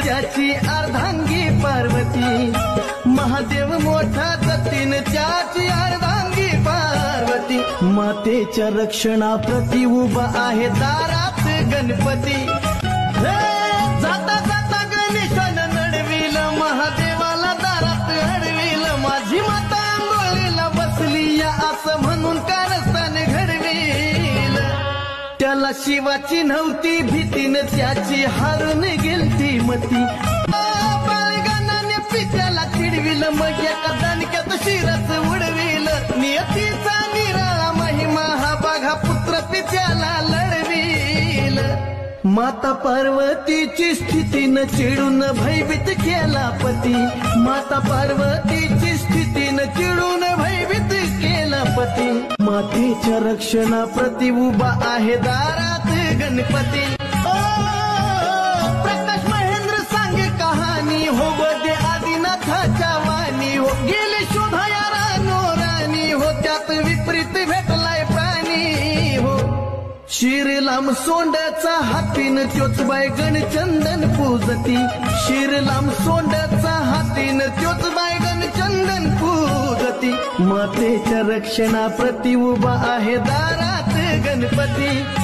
त्याची अर्धांगी पार्वती, महादेव मोठा जतीन त्याची अर्धांगी पार्वती, मातेच्या रक्षणाप्रती उभा आहे दारात गणपती, जाता जाता गणेशान नडविल, महादेवाला दारात अडविल, माझी माता आंघोळीला बसली या असं म्हणून कारस्थान घडविल, त्याला शिवाची नव्हती भीतीनं त्याची हारून गेलती मती, बाळगानाने पित्याला चिडविल, मग एका दणक्यात शिरच उडविल, नियतीचा निराळा महिमा हा बघा पुत्र पित्याला लढविल, माता पार्वतीची स्थितीनं चिडून भयभीत केला पती, माता पार्वतीची स्थितीनं चिडून भयभीत केला पती, मातेच्या रक्षणाप्रती उभा आहे दारात गणपती, प्रकाश महेंद्र सांगे कहाणी हो बदे आदिनाथाच्या वाणी हो, गेले शोधाया रानो राणी हो, त्यात विपरीत भेटलाय प्राणी हो, शिरलाम सोंडाचा हातीन त्योच बायगण चंदन पूजती, शिरलाम सोंडाचा हातीन त्योच बायगण चंदन पूजती, मातेच्या रक्षणाप्रती उभा आहे दारात गणपती.